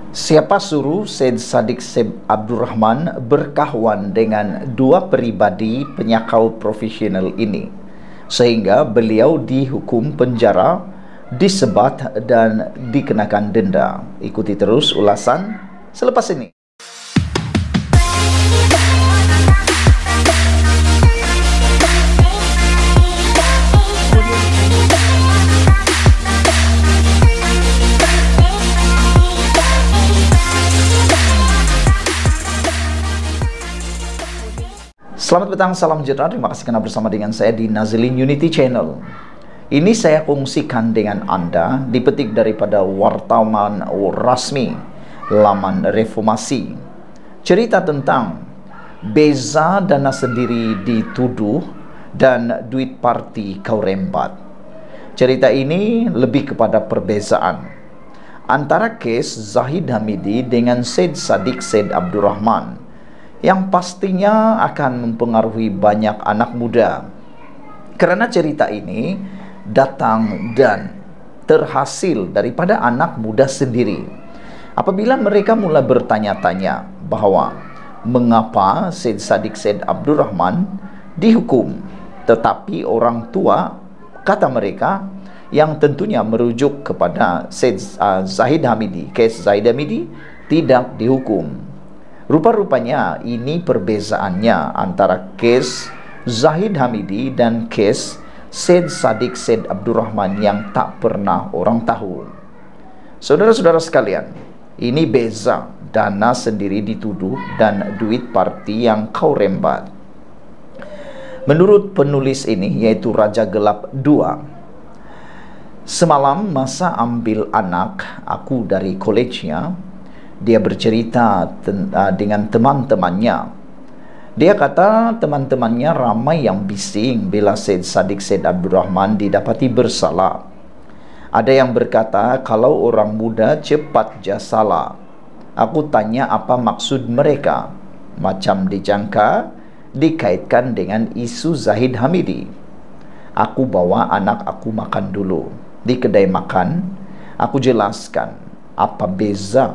Siapa suruh Syed Saddiq Said Abdurrahman berkawan dengan dua pribadi penyakau profesional ini sehingga beliau dihukum penjara, disebat dan dikenakan denda? Ikuti terus ulasan selepas ini. Selamat petang, salam sejahtera. Terima kasih karena bersama dengan saya di Nazilin Unity Channel. Ini saya kongsikan dengan Anda, dipetik daripada wartawan rasmi laman Reformasi. Cerita tentang beza dana sendiri dituduh dan duit parti kau rembat. Cerita ini lebih kepada perbezaan antara kes Zahid Hamidi dengan Syed Saddiq Said Abdurrahman, yang pastinya akan mempengaruhi banyak anak muda. Karena cerita ini datang dan terhasil daripada anak muda sendiri. Apabila mereka mulai bertanya-tanya bahwa mengapa Syed Saddiq Said Abdurrahman dihukum, tetapi orang tua, kata mereka, yang tentunya merujuk kepada Syed Zahid Hamidi, kes Zahid Hamidi, tidak dihukum. Rupa-rupanya ini perbezaannya antara kes Zahid Hamidi dan kes Syed Saddiq Said Abdurrahman yang tak pernah orang tahu. Saudara-saudara sekalian, ini beza dana sendiri dituduh dan duit parti yang kau rembat. Menurut penulis ini, yaitu Raja Gelap 2, semalam masa ambil anak aku dari kolejnya, dia bercerita dengan teman-temannya. Dia kata teman-temannya ramai yang bising bila Syed Saddiq Said Abdurrahman didapati bersalah. Ada yang berkata kalau orang muda cepat je salah. Aku tanya apa maksud mereka. Macam dijangka dikaitkan dengan isu Zahid Hamidi. Aku bawa anak aku makan dulu di kedai makan. Aku jelaskan apa beza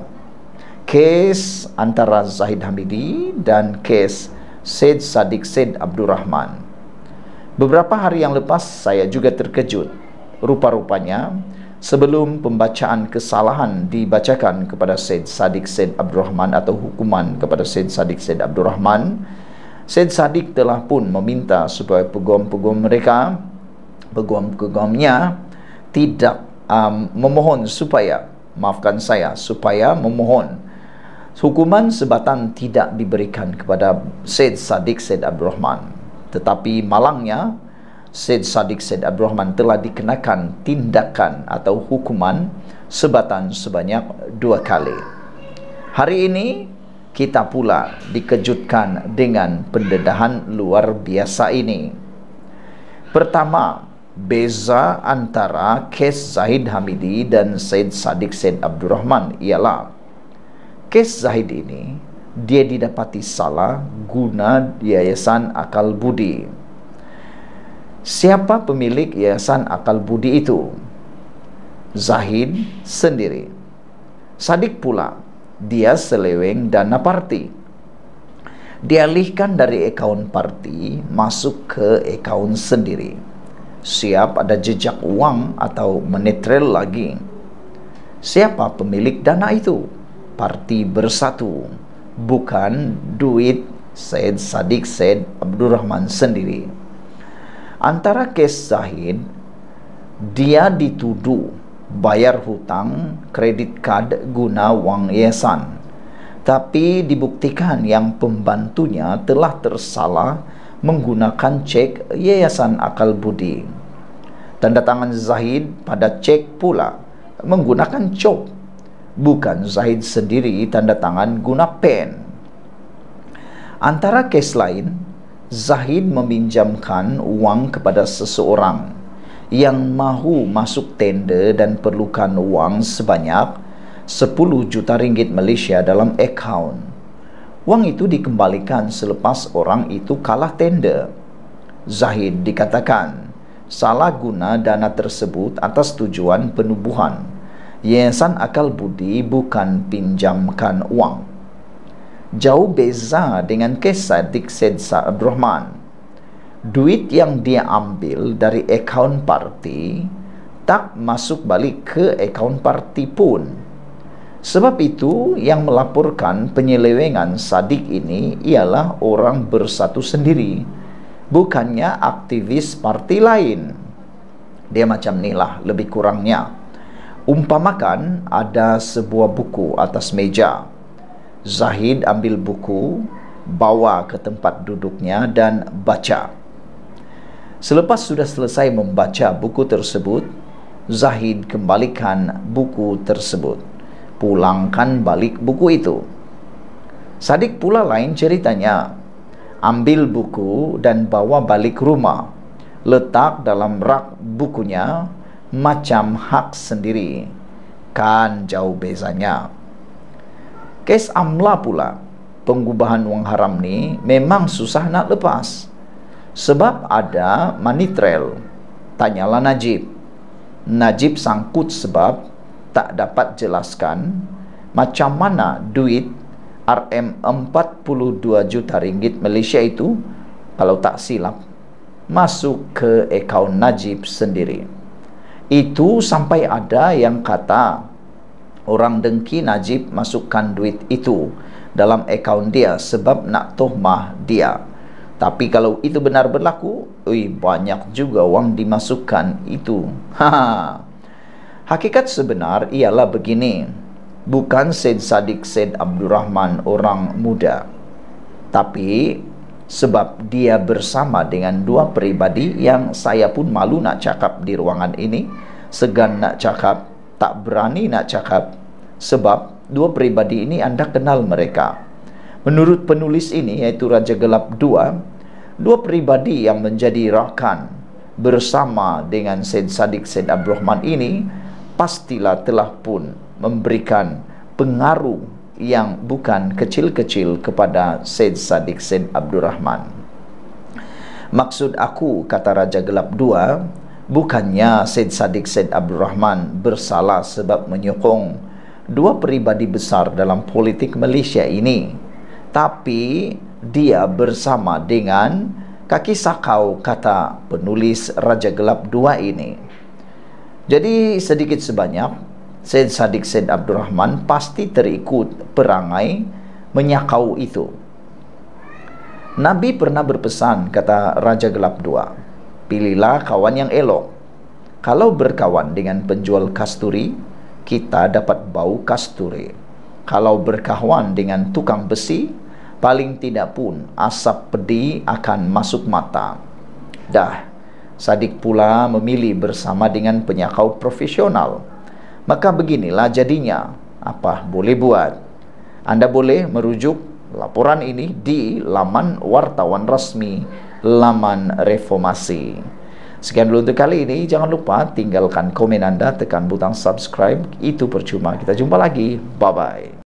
kes antara Zahid Hamidi dan kes Syed Saddiq Said Abdurrahman. Beberapa hari yang lepas saya juga terkejut. Rupa-rupanya sebelum pembacaan kesalahan dibacakan kepada Syed Saddiq Said Abdurrahman atau hukuman kepada Syed Saddiq Said Abdurrahman, Syed Saddiq telah pun meminta supaya peguam-peguam mereka, peguam-peguamnya tidak memohon supaya, maafkan saya, supaya memohon hukuman sebatan tidak diberikan kepada Syed Saddiq Said Abdurrahman. Tetapi malangnya, Syed Saddiq Said Abdurrahman telah dikenakan tindakan atau hukuman sebatan sebanyak 2 kali. Hari ini kita pula dikejutkan dengan pendedahan luar biasa ini. Pertama, beza antara kes Zahid Hamidi dan Syed Saddiq Said Abdurrahman ialah kes Zahid ini dia didapati salah guna Yayasan Akal Budi. Siapa pemilik Yayasan Akal Budi itu? Zahid sendiri. Saddiq pula, dia seleweng dana parti. Dialihkan dari akaun parti masuk ke akaun sendiri. Siap ada jejak uang atau menetral lagi. Siapa pemilik dana itu? Parti Bersatu, bukan duit Syed Saddiq Said Abdurrahman sendiri. Antara kes Zahid, dia dituduh bayar hutang kredit kad guna wang yayasan, tapi dibuktikan yang pembantunya telah tersalah menggunakan cek Yayasan Akal Budi. Tanda tangan Zahid pada cek pula menggunakan cop, bukan Zahid sendiri tanda tangan guna pen. Antara kes lain, Zahid meminjamkan uang kepada seseorang yang mahu masuk tender dan perlukan uang sebanyak 10 juta ringgit Malaysia dalam akaun. Wang itu dikembalikan selepas orang itu kalah tender. Zahid dikatakan salah guna dana tersebut atas tujuan penubuhan Yayasan Akal Budi bukan pinjamkan uang. Jauh beza dengan kes Saddiq Said Abdul Rahman. Duit yang dia ambil dari akaun parti tak masuk balik ke akaun parti pun. Sebab itu yang melaporkan penyelewengan Saddiq ini ialah orang Bersatu sendiri, bukannya aktivis parti lain. Dia macam ni lah lebih kurangnya. Umpamakan ada sebuah buku atas meja. Zahid ambil buku, bawa ke tempat duduknya dan baca. Selepas sudah selesai membaca buku tersebut, Zahid kembalikan buku tersebut. Pulangkan balik buku itu. Saddiq pula lain ceritanya. Ambil buku dan bawa balik rumah. Letak dalam rak bukunya macam hak sendiri. Kan jauh bezanya. Kes Amla pula, pengubahan wang haram ni memang susah nak lepas. Sebab ada money trail. Tanyalah Najib. Najib sangkut sebab tak dapat jelaskan macam mana duit RM42 juta ringgit Malaysia itu, kalau tak silap, masuk ke akaun Najib sendiri. Itu sampai ada yang kata orang dengki Najib masukkan duit itu dalam akaun dia sebab nak tuhmah dia. Tapi kalau itu benar berlaku, banyak juga wang dimasukkan itu. Hakikat sebenar ialah begini. Bukan Said Saddiq Said Abdul Rahman orang muda, tapi sebab dia bersama dengan dua peribadi yang saya pun malu nak cakap di ruangan ini, segan nak cakap, tak berani nak cakap, sebab dua peribadi ini anda kenal mereka. Menurut penulis ini, iaitu Raja Gelap 2, dua peribadi yang menjadi rakan bersama dengan Said Saddiq Said Abdul Rahman ini pastilah telah pun memberikan pengaruh yang bukan kecil-kecil kepada Said Saddiq Said Abdul Rahman. Maksud aku, kata Raja Gelap 2, bukannya Said Saddiq Said Abdul Rahman bersalah sebab menyokong dua peribadi besar dalam politik Malaysia ini, tapi dia bersama dengan kaki sakau, kata penulis Raja Gelap 2 ini. Jadi sedikit sebanyak Said Saddiq Said Abdul Rahman pasti terikut perangai menyakau itu. Nabi pernah berpesan, kata Raja Gelap 2, pilihlah kawan yang elok. Kalau berkawan dengan penjual kasturi, kita dapat bau kasturi. Kalau berkawan dengan tukang besi, paling tidak pun asap pedi akan masuk mata. Dah, Saddiq pula memilih bersama dengan penyakau profesional. Maka beginilah jadinya. Apa boleh buat? Anda boleh merujuk laporan ini di laman wartawan rasmi, laman Reformasi. Sekian dulu untuk kali ini. Jangan lupa tinggalkan komen Anda, tekan butang subscribe. Itu percuma. Kita jumpa lagi. Bye-bye.